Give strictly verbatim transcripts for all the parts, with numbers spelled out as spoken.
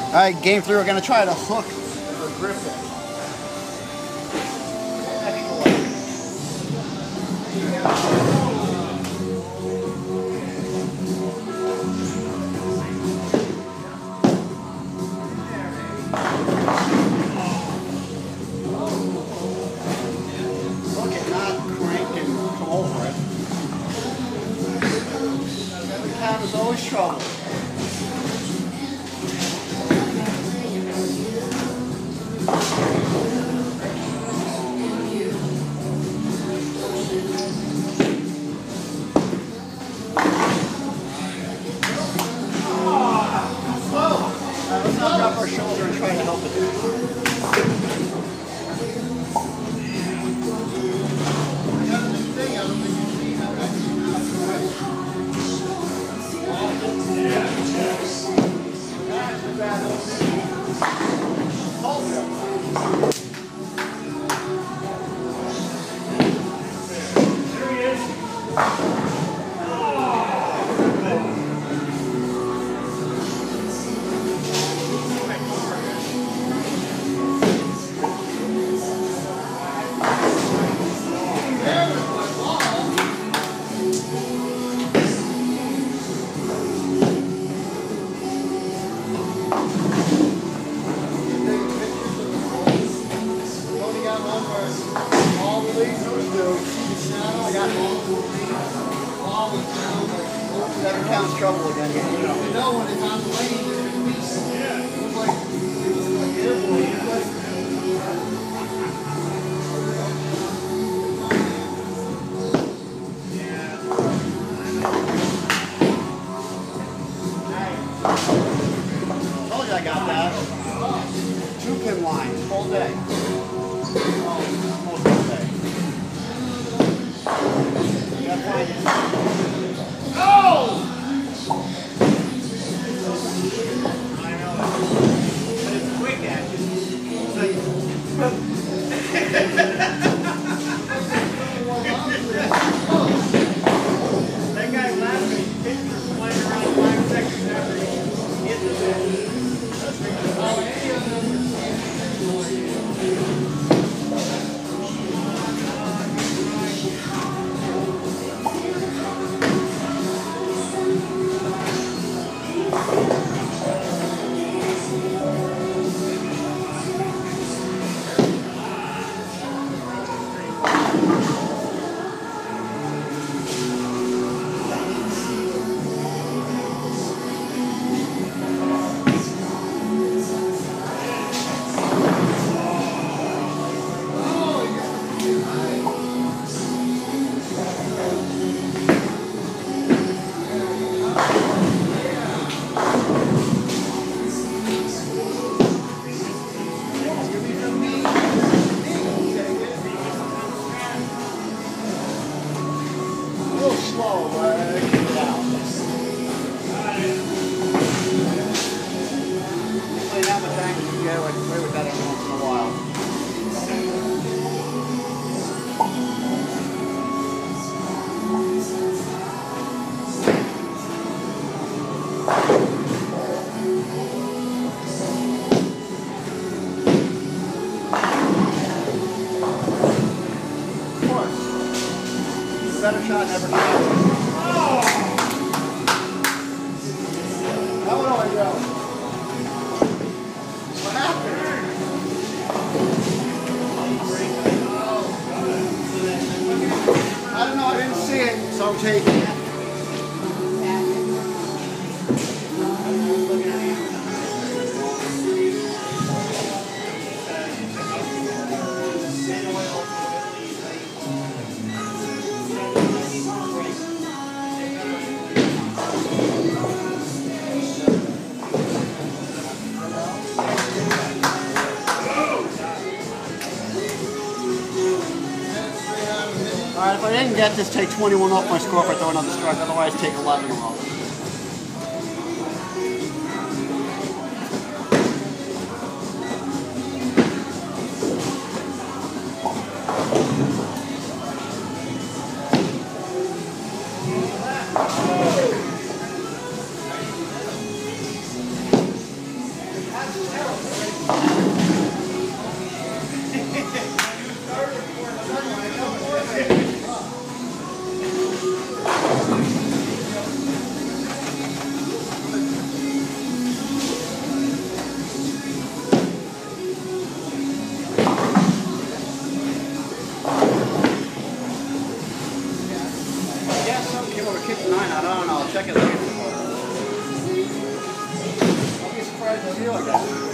All right, game three, we're gonna try to hook or grip it. Hook it, not crank and come over it. Every count is always trouble. Let's not drop our shoulder and try to help it. There he is. All the leaves are still. I got all the down. Never counts trouble again. You know when it's on the lane, there's a piece. Yeah. It was like, it was like airborne. It was like, told you I got that. Two pin line all day. Oh, almost all day. You gotta find it. Oh! I know. But it's quick action. So you... That guy laughing, his picture's flying around five seconds after he hit the bit. Slow, but get it out. Play that much angle, you can get away with that every once in a while. Of course. Better shot never counts. That one always goes. What happened? I don't know, I didn't see it, so I'm taking it. Alright, if I didn't get this, take twenty-one off my score if I throw another strike, otherwise take eleven off. Came over kick nine. I don't know. I'll check it later. I'll be surprised to feel like that.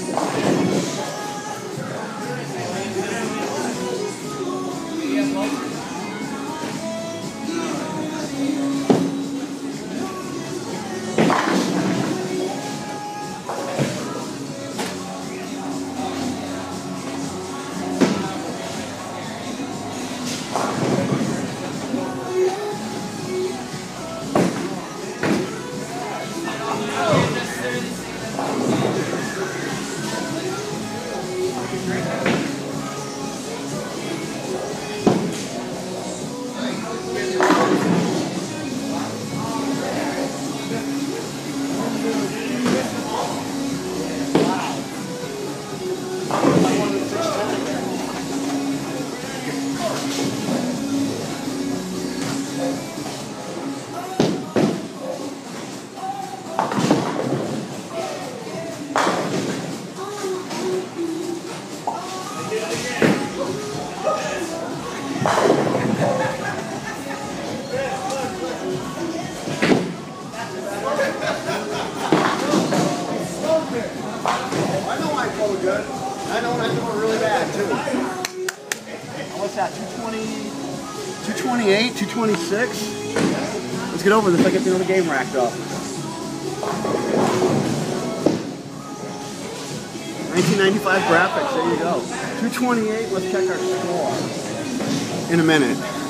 Good. I know I'm doing really bad too. What's that? two twenty, two twenty-eight, two twenty-six. Let's get over this. I get the other game racked up. nineteen ninety-five graphics. There you go. two twenty-eight. Let's check our score in a minute.